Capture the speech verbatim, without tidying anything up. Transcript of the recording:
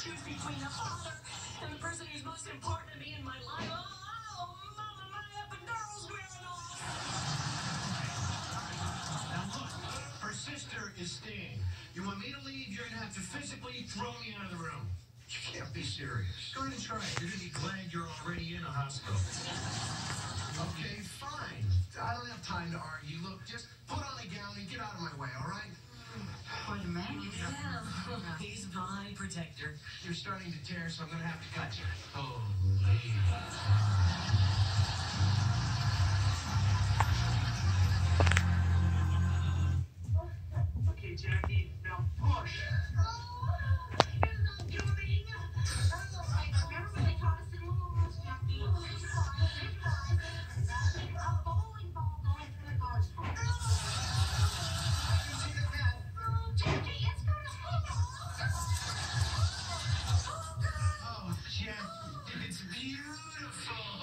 choose between the father and the person who's most important to me in my life. Oh, mama, my effing girl's wearing off. Now look, her sister is staying. You want me to leave, you're going to have to physically throw me out of the room. You can't be serious. Go ahead and try it. You're going to be glad you're already in a hospital. Okay, fine. I don't have time to argue. Look, just put on a gown and get out of my way, all right? For the man, yeah. He's my protector. You're starting to tear, so I'm going to have to cut you. Oh, okay, Jackie, now push. Oh, Jack, it's beautiful.